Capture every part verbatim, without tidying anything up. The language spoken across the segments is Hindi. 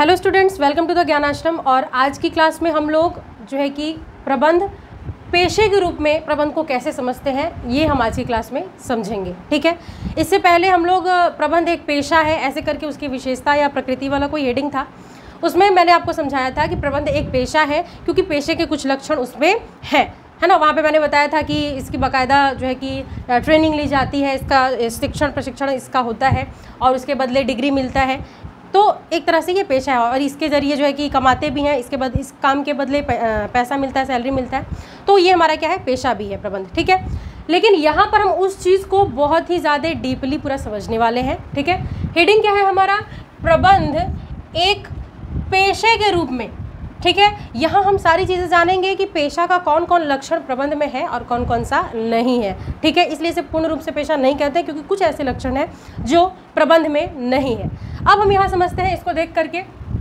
Hello students, welcome to the Gyan Ashram. और आज की क्लास में हम लोग जो है कि प्रबंध पेशे के रूप में प्रबंध को कैसे समझते हैं ये हम आज की क्लास में समझेंगे। ठीक है, इससे पहले हम लोग प्रबंध एक पेशा है ऐसे करके उसकी विशेषता या प्रकृति वाला कोई हेडिंग था, उसमें मैंने आपको समझाया था कि प्रबंध एक पेशा है क्योंकि पेशे के कुछ लक्षण उसमें हैं, है ना। वहाँ पे मैंने बताया था कि इसकी बाकायदा जो है कि ट्रेनिंग ली जाती है, इसका शिक्षण प्रशिक्षण इसका होता है और उसके बदले डिग्री मिलता है। तो एक तरह से ये पेशा है और इसके ज़रिए जो है कि कमाते भी हैं, इसके बाद इस काम के बदले पैसा मिलता है, सैलरी मिलता है। तो ये हमारा क्या है, पेशा भी है प्रबंध। ठीक है, लेकिन यहाँ पर हम उस चीज़ को बहुत ही ज़्यादा डीपली पूरा समझने वाले हैं। ठीक है, हेडिंग क्या है हमारा, प्रबंध एक पेशे के रूप में। ठीक है, यहाँ हम सारी चीज़ें जानेंगे कि पेशा का कौन कौन लक्षण प्रबंध में है और कौन कौन सा नहीं है। ठीक है, इसलिए इसे पूर्ण रूप से पेशा नहीं कहते क्योंकि कुछ ऐसे लक्षण हैं जो प्रबंध में नहीं है। अब हम यहाँ समझते हैं इसको देख करके।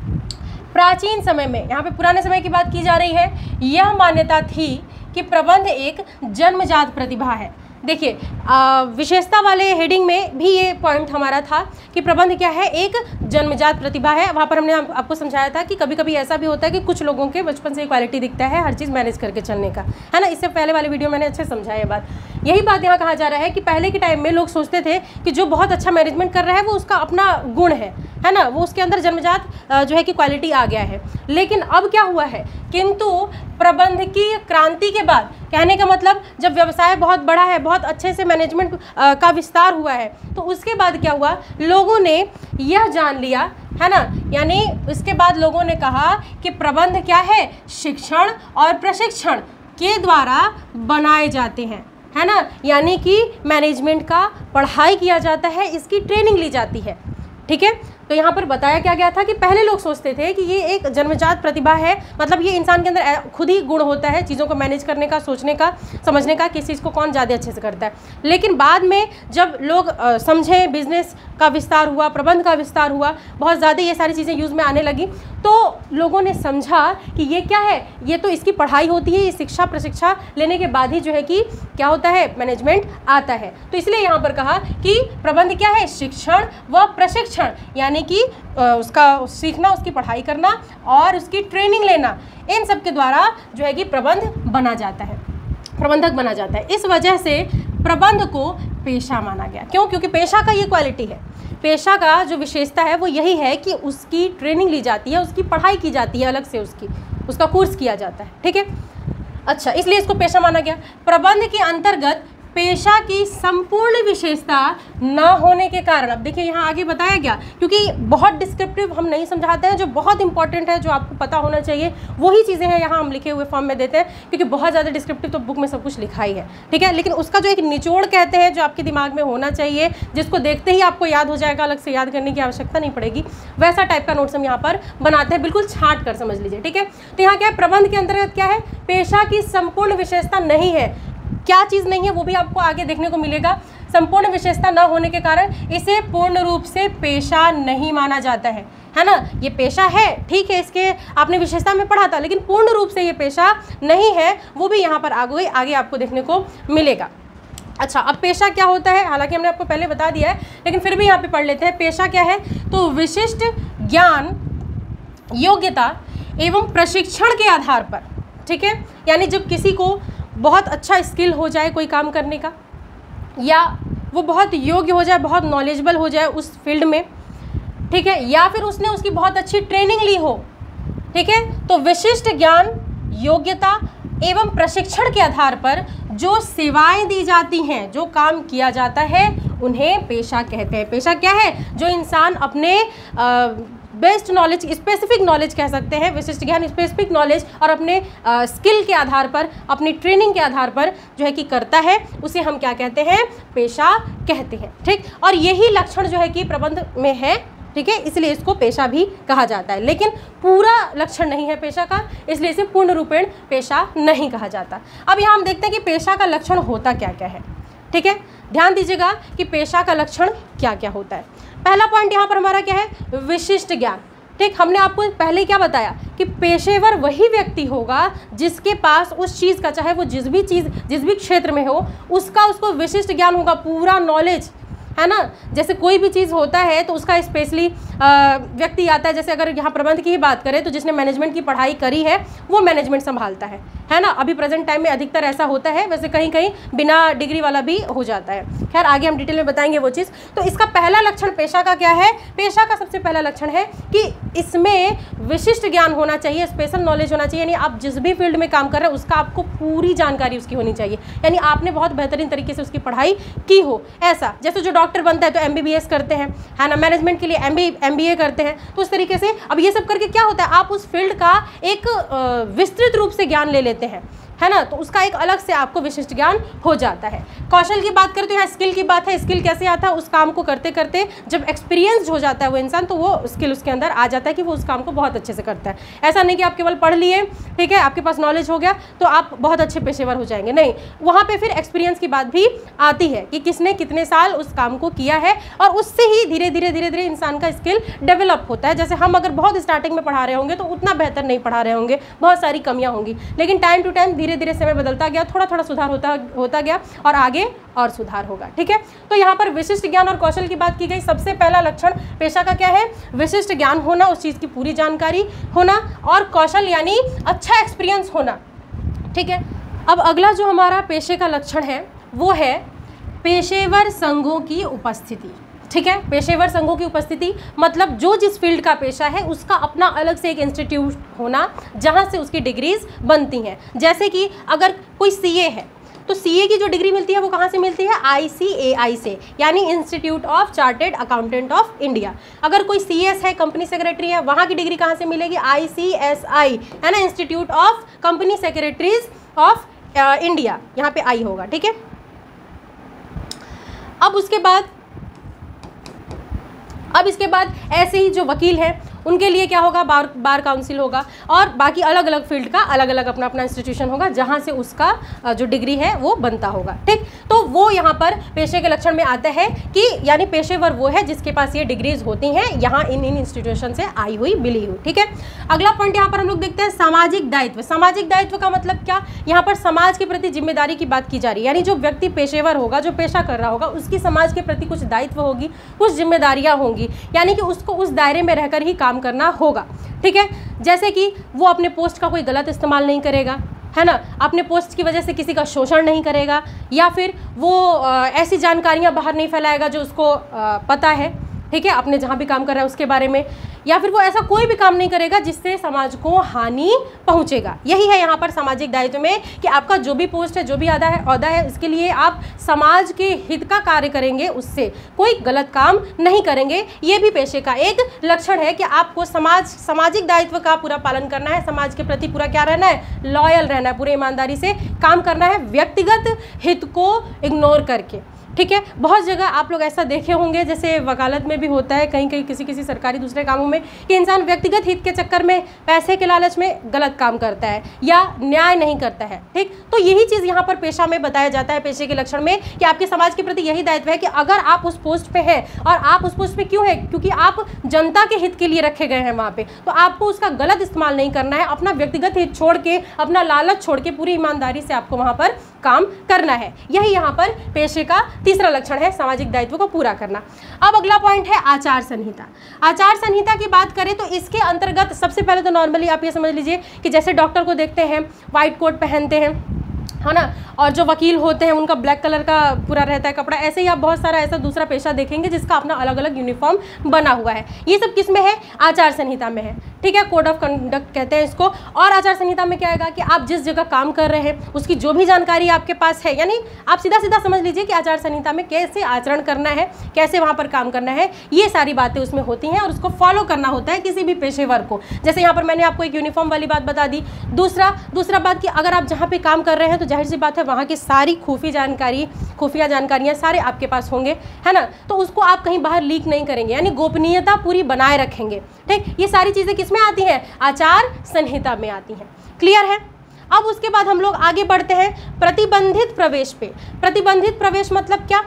प्राचीन समय में, यहाँ पे पुराने समय की बात की जा रही है, यह मान्यता थी कि प्रबंध एक जन्मजात प्रतिभा है। देखिए, विशेषता वाले हेडिंग में भी ये पॉइंट हमारा था कि प्रबंध क्या है, एक जन्मजात प्रतिभा है। वहाँ पर हमने आपको समझाया था कि कभी कभी ऐसा भी होता है कि कुछ लोगों के बचपन से क्वालिटी दिखता है हर चीज़ मैनेज करके चलने का, है ना। इससे पहले वाले वीडियो मैंने अच्छे समझाया ये बात। यही बात यहाँ कहा जा रहा है कि पहले के टाइम में लोग सोचते थे कि जो बहुत अच्छा मैनेजमेंट कर रहा है वो उसका अपना गुण है, है ना, वो उसके अंदर जन्मजात जो है कि क्वालिटी आ गया है। लेकिन अब क्या हुआ है, किंतु प्रबंध की क्रांति के बाद, कहने का मतलब जब व्यवसाय बहुत बड़ा है, बहुत अच्छे से मैनेजमेंट का विस्तार हुआ है, तो उसके बाद क्या हुआ, लोगों ने यह जान लिया, है ना, यानी इसके बाद लोगों ने कहा कि प्रबंध क्या है, शिक्षण और प्रशिक्षण के द्वारा बनाए जाते हैं, है ना। यानी कि मैनेजमेंट का पढ़ाई किया जाता है, इसकी ट्रेनिंग ली जाती है। ठीक है, तो यहाँ पर बताया क्या गया था कि पहले लोग सोचते थे कि ये एक जन्मजात प्रतिभा है, मतलब ये इंसान के अंदर खुद ही गुण होता है चीज़ों को मैनेज करने का, सोचने का, समझने का, किस चीज़ को कौन ज़्यादा अच्छे से करता है। लेकिन बाद में जब लोग समझे, बिजनेस का विस्तार हुआ, प्रबंध का विस्तार हुआ, बहुत ज़्यादा ये सारी चीज़ें यूज़ में आने लगी, तो लोगों ने समझा कि ये क्या है, ये तो इसकी पढ़ाई होती है, ये शिक्षा प्रशिक्षा लेने के बाद ही जो है कि क्या होता है, मैनेजमेंट आता है। तो इसलिए यहाँ पर कहा कि प्रबंध क्या है, शिक्षण व प्रशिक्षण, यानी कि उसका सीखना, उसकी पढ़ाई करना और उसकी ट्रेनिंग लेना, इन सब के द्वारा जो है कि प्रबंध बना जाता है, प्रबंधक बना जाता है। इस वजह से प्रबंध को पेशा माना गया। क्यों? क्योंकि पेशा का ये क्वालिटी है, पेशा का जो विशेषता है वो यही है कि उसकी ट्रेनिंग ली जाती है, उसकी पढ़ाई की जाती है, अलग से उसकी उसका कोर्स किया जाता है। ठीक है, अच्छा, इसलिए इसको पेशा माना गया। प्रबंध के अंतर्गत पेशा की संपूर्ण विशेषता न होने के कारण, अब देखिए यहाँ आगे बताया गया, क्योंकि बहुत डिस्क्रिप्टिव हम नहीं समझाते हैं, जो बहुत इंपॉर्टेंट है, जो आपको पता होना चाहिए, वही चीज़ें हैं यहाँ हम लिखे हुए फॉर्म में देते हैं, क्योंकि बहुत ज़्यादा डिस्क्रिप्टिव तो बुक में सब कुछ लिखा ही है। ठीक है, लेकिन उसका जो एक निचोड़ कहते हैं, जो आपके दिमाग में होना चाहिए, जिसको देखते ही आपको याद हो जाएगा, अलग से याद करने की आवश्यकता नहीं पड़ेगी, वैसा टाइप का नोट्स हम यहाँ पर बनाते हैं, बिल्कुल छाँट कर समझ लीजिए। ठीक है, तो यहाँ क्या है, प्रबंध के अंतर्गत क्या है, पेशा की संपूर्ण विशेषता नहीं है। क्या चीज़ नहीं है वो भी आपको आगे देखने को मिलेगा। संपूर्ण विशेषता न होने के कारण इसे पूर्ण रूप से पेशा नहीं माना जाता है, है ना। ये पेशा है, ठीक है, इसके आपने विशेषता में पढ़ा था, लेकिन पूर्ण रूप से ये पेशा नहीं है, वो भी यहाँ पर आगे आगे आपको देखने को मिलेगा। अच्छा, अब पेशा क्या होता है, हालांकि हमने आपको पहले बता दिया है, लेकिन फिर भी यहाँ पे पढ़ लेते हैं। पेशा क्या है, तो विशिष्ट ज्ञान, योग्यता एवं प्रशिक्षण के आधार पर, ठीक है, यानी जब किसी को बहुत अच्छा स्किल हो जाए कोई काम करने का, या वो बहुत योग्य हो जाए, बहुत नॉलेजेबल हो जाए उस फील्ड में, ठीक है, या फिर उसने उसकी बहुत अच्छी ट्रेनिंग ली हो, ठीक है, तो विशिष्ट ज्ञान, योग्यता एवं प्रशिक्षण के आधार पर जो सेवाएं दी जाती हैं, जो काम किया जाता है, उन्हें पेशा कहते हैं। पेशा क्या है, जो इंसान अपने आ, बेस्ट नॉलेज, स्पेसिफिक नॉलेज कह सकते हैं, विशिष्ट ज्ञान, स्पेसिफिक नॉलेज और अपने स्किल के आधार पर, अपनी ट्रेनिंग के आधार पर जो है कि करता है, उसे हम क्या कहते हैं, पेशा कहते हैं। ठीक, और यही लक्षण जो है कि प्रबंध में है, ठीक है, इसलिए इसको पेशा भी कहा जाता है, लेकिन पूरा लक्षण नहीं है पेशा का, इसलिए इसे पूर्ण रूपेण पेशा नहीं कहा जाता। अब यहाँ हम देखते हैं कि पेशा का लक्षण होता क्या क्या है। ठीक है, ध्यान दीजिएगा कि पेशा का लक्षण क्या क्या होता है। पहला पॉइंट यहाँ पर हमारा क्या है, विशिष्ट ज्ञान। ठीक, हमने आपको पहले क्या बताया कि पेशेवर वही व्यक्ति होगा जिसके पास उस चीज़ का, चाहे वो जिस भी चीज़, जिस भी क्षेत्र में हो, उसका उसको विशिष्ट ज्ञान होगा, पूरा नॉलेज, है ना। जैसे कोई भी चीज़ होता है तो उसका स्पेशली व्यक्ति आता है, जैसे अगर यहाँ प्रबंध की ही बात करें तो जिसने मैनेजमेंट की पढ़ाई करी है वो मैनेजमेंट संभालता है है ना। अभी प्रेजेंट टाइम में अधिकतर ऐसा होता है, वैसे कहीं कहीं बिना डिग्री वाला भी हो जाता है। खैर आगे हम डिटेल में बताएंगे वो चीज़। तो इसका पहला लक्षण पेशा का क्या है? पेशा का सबसे पहला लक्षण है कि इसमें विशिष्ट ज्ञान होना चाहिए, स्पेशल नॉलेज होना चाहिए, यानी आप जिस भी फील्ड में काम कर रहे हैं उसका आपको पूरी जानकारी उसकी होनी चाहिए, यानी आपने बहुत बेहतरीन तरीके से उसकी पढ़ाई की हो। ऐसा जैसे जो डॉक्टर बनता है तो एम बी बी एस करते हैं, है ना, मैनेजमेंट के लिए M B M B A करते हैं, तो उस तरीके से अब ये सब करके क्या होता है, आप उस फील्ड का एक विस्तृत रूप से ज्ञान ले लेते हैं, है ना, तो उसका एक अलग से आपको विशिष्ट ज्ञान हो जाता है। कौशल की बात करें तो यहाँ स्किल की बात है। स्किल कैसे आता है? उस काम को करते करते जब एक्सपीरियंस हो जाता है वो इंसान, तो वो स्किल उसके अंदर आ जाता है कि वो उस काम को बहुत अच्छे से करता है। ऐसा नहीं कि आप केवल पढ़ लिए, ठीक है, आपके पास नॉलेज हो गया तो आप बहुत अच्छे पेशेवर हो जाएंगे, नहीं, वहाँ पर फिर एक्सपीरियंस की बात भी आती है कि किसने कितने साल उस काम को किया है, और उससे ही धीरे धीरे धीरे धीरे इंसान का स्किल डेवलप होता है। जैसे हम अगर बहुत स्टार्टिंग में पढ़ा रहे होंगे तो उतना बेहतर नहीं पढ़ा रहे होंगे, बहुत सारी कमियाँ होंगी, लेकिन टाइम टू टाइम धीरे धीरे समय बदलता गया, थोड़ा थोड़ा सुधार होता होता गया और आगे और सुधार होगा, ठीक है। तो यहाँ पर विशिष्ट ज्ञान और कौशल की बात की गई। सबसे पहला लक्षण पेशा का क्या है? विशिष्ट ज्ञान होना, उस चीज़ की पूरी जानकारी होना, और कौशल यानी अच्छा एक्सपीरियंस होना, ठीक है। अब अगला जो हमारा पेशे का लक्षण है वो है पेशेवर संघों की उपस्थिति, ठीक है। पेशेवर संघों की उपस्थिति मतलब जो जिस फील्ड का पेशा है उसका अपना अलग से एक इंस्टीट्यूट होना जहाँ से उसकी डिग्रीज बनती हैं। जैसे कि अगर कोई सीए है तो सीए की जो डिग्री मिलती है वो कहाँ से मिलती है? आई सी ए आई से, यानी institute of chartered accountant of India. अगर कोई सीएस है, कंपनी सेक्रेटरी है, वहाँ की डिग्री कहाँ से मिलेगी? आई सी एस आई, है ना, institute of company secretaries of India, यहाँ पे आई होगा, ठीक है। अब उसके बाद अब इसके बाद ऐसे ही जो वकील हैं उनके लिए क्या होगा? बार बार काउंसिल होगा, और बाकी अलग अलग फील्ड का अलग अलग अपना अपना इंस्टीट्यूशन होगा जहाँ से उसका जो डिग्री है वो बनता होगा, ठीक। तो वो यहाँ पर पेशे के लक्षण में आता है कि यानी पेशेवर वो है जिसके पास ये डिग्रीज होती हैं यहाँ इन इन इंस्टीट्यूशन से आई हुई, मिली हुई, ठीक है। अगला पॉइंट यहाँ पर हम लोग देखते हैं सामाजिक दायित्व। सामाजिक दायित्व का मतलब क्या? यहाँ पर समाज के प्रति जिम्मेदारी की बात की जा रही है, यानी जो व्यक्ति पेशेवर होगा, जो पेशा कर रहा होगा, उसकी समाज के प्रति कुछ दायित्व होगी, कुछ जिम्मेदारियाँ होंगी, यानी कि उसको उस दायरे में रहकर ही काम करना होगा, ठीक है। जैसे कि वो अपने पोस्ट का कोई गलत इस्तेमाल नहीं करेगा, है ना, अपने पोस्ट की वजह से किसी का शोषण नहीं करेगा, या फिर वो आ, ऐसी जानकारियां बाहर नहीं फैलाएगा जो उसको आ, पता है, ठीक है, अपने जहाँ भी काम कर रहा है उसके बारे में, या फिर वो ऐसा कोई भी काम नहीं करेगा जिससे समाज को हानि पहुँचेगा। यही है यहाँ पर सामाजिक दायित्व में कि आपका जो भी पोस्ट है, जो भी अहदा है अहदा है इसके लिए आप समाज के हित का कार्य करेंगे, उससे कोई गलत काम नहीं करेंगे। ये भी पेशे का एक लक्षण है कि आपको समाज सामाजिक दायित्व का पूरा पालन करना है, समाज के प्रति पूरा क्या रहना है? लॉयल रहना है, पूरे ईमानदारी से काम करना है, व्यक्तिगत हित को इग्नोर करके, ठीक है। बहुत जगह आप लोग ऐसा देखे होंगे, जैसे वकालत में भी होता है, कहीं कहीं किसी किसी सरकारी दूसरे कामों में, कि इंसान व्यक्तिगत हित के चक्कर में, पैसे के लालच में गलत काम करता है या न्याय नहीं करता है, ठीक। तो यही चीज़ यहाँ पर पेशा में बताया जाता है, पेशे के लक्षण में, कि आपके समाज के प्रति यही दायित्व है कि अगर आप उस पोस्ट पे हैं, और आप उस पोस्ट पे क्यों है? क्योंकि आप जनता के हित के लिए रखे गए हैं वहाँ पे, तो आपको उसका गलत इस्तेमाल नहीं करना है, अपना व्यक्तिगत हित छोड़ के, अपना लालच छोड़ के पूरी ईमानदारी से आपको वहाँ पर काम करना है। यही यहाँ पर पेशे का तीसरा लक्षण है, सामाजिक दायित्व को पूरा करना। अब अगला पॉइंट है आचार संहिता। आचार संहिता की बात करें तो इसके अंतर्गत सबसे पहले तो नॉर्मली आप ये समझ लीजिए कि जैसे डॉक्टर को देखते हैं व्हाइट कोट पहनते हैं, है ना, और जो वकील होते हैं उनका ब्लैक कलर का पूरा रहता है कपड़ा, ऐसे ही आप बहुत सारा ऐसा दूसरा पेशा देखेंगे जिसका अपना अलग अलग यूनिफॉर्म बना हुआ है। ये सब किस में है? आचार संहिता में है, ठीक है, कोड ऑफ कंडक्ट कहते हैं इसको। और आचार संहिता में क्या आएगा कि आप जिस जगह काम कर रहे हैं उसकी जो भी जानकारी आपके पास है, यानी आप सीधा सीधा समझ लीजिए कि आचार संहिता में कैसे आचरण करना है, कैसे वहाँ पर काम करना है, ये सारी बातें उसमें होती हैं और उसको फॉलो करना होता है किसी भी पेशेवर को। जैसे यहाँ पर मैंने आपको एक यूनिफॉर्म वाली बात बता दी। दूसरा दूसरा बात कि अगर आप जहाँ पे काम कर रहे हैं तो जाहिर सी बात है वहाँ की सारी खुफिया जानकारी खुफिया जानकारियाँ सारे आपके पास होंगे, है ना, तो उसको आप कहीं बाहर लीक नहीं करेंगे, यानी गोपनीयता पूरी बनाए रखेंगे, ठीक। ये सारी चीज़ें किस में आती हैं? आचार संहिता में आती हैं। क्लियर है? अब उसके बाद हम लोग आगे बढ़ते हैं प्रतिबंधित प्रवेश पे। प्रतिबंधित प्रवेश मतलब क्या?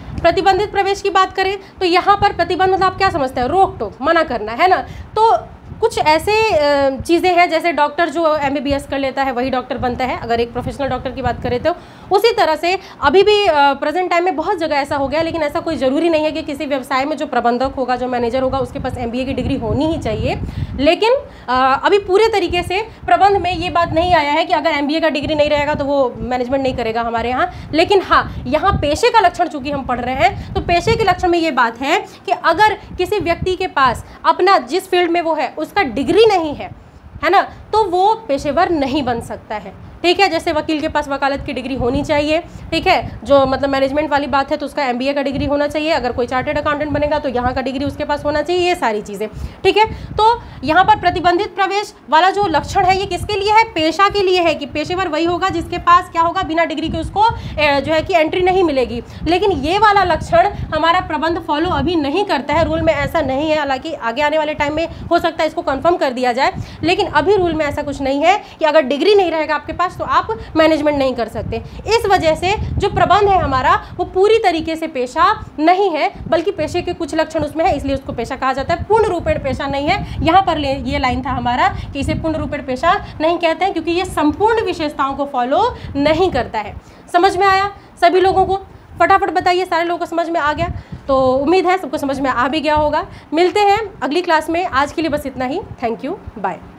प्रतिबंधित प्रवेश की बात करें तो यहाँ पर प्रतिबंध मतलब आप क्या समझते हैं? रोक टोक, मना करना, है ना। तो कुछ ऐसे चीज़ें हैं जैसे डॉक्टर जो एम बी बी एस कर लेता है वही डॉक्टर बनता है, अगर एक प्रोफेशनल डॉक्टर की बात करें तो। उसी तरह से अभी भी प्रेजेंट टाइम में बहुत जगह ऐसा हो गया, लेकिन ऐसा कोई ज़रूरी नहीं है कि किसी व्यवसाय में जो प्रबंधक होगा, जो मैनेजर होगा, उसके पास एम बी ए की डिग्री होनी ही चाहिए। लेकिन आ, अभी पूरे तरीके से प्रबंध में ये बात नहीं आया है कि अगर एम बी ए का डिग्री नहीं रहेगा तो वो मैनेजमेंट नहीं करेगा हमारे यहाँ। लेकिन हाँ, यहाँ पेशे का लक्षण चूंकि हम पढ़ रहे हैं, तो पेशे के लक्षण में ये बात है कि अगर किसी व्यक्ति के पास अपना जिस फील्ड में वो है उसका डिग्री नहीं है, है ना, तो वो पेशेवर नहीं बन सकता है। ठीक है, जैसे वकील के पास वकालत की डिग्री होनी चाहिए, ठीक है, जो मतलब मैनेजमेंट वाली बात है तो उसका एम बी ए का डिग्री होना चाहिए, अगर कोई चार्टर्ड अकाउंटेंट बनेगा तो यहाँ का डिग्री उसके पास होना चाहिए, ये सारी चीज़ें। ठीक है, तो यहाँ पर प्रतिबंधित प्रवेश वाला जो लक्षण है ये किसके लिए है? पेशा के लिए है, कि पेशेवर वही होगा जिसके पास क्या होगा, बिना डिग्री के उसको जो है कि एंट्री नहीं मिलेगी। लेकिन ये वाला लक्षण हमारा प्रबंध फॉलो अभी नहीं करता है, रूल में ऐसा नहीं है। हालांकि आगे आने वाले टाइम में हो सकता है इसको कन्फर्म कर दिया जाए, लेकिन अभी रूल में ऐसा कुछ नहीं है कि अगर डिग्री नहीं रहेगा आपके पास तो आप मैनेजमेंट नहीं कर सकते। इस वजह से जो प्रबंध है हमारा वो पूरी तरीके से पेशा नहीं है, बल्कि पेशे के कुछ लक्षण उसमें है, इसलिए उसको पेशा कहा जाता है, पूर्ण रूपेण पेशा नहीं है। यहाँ पर ये लाइन था हमारा कि इसे पूर्ण रूपेण पेशा नहीं कहते हैं, क्योंकि ये संपूर्ण विशेषताओं को फॉलो नहीं करता है। समझ में आया सभी लोगों को? फटाफट बताइए, सारे लोगों को समझ में आ गया? तो उम्मीद है सबको समझ में आ भी गया होगा। मिलते हैं अगली क्लास में, आज के लिए बस इतना ही। Thank you, bye.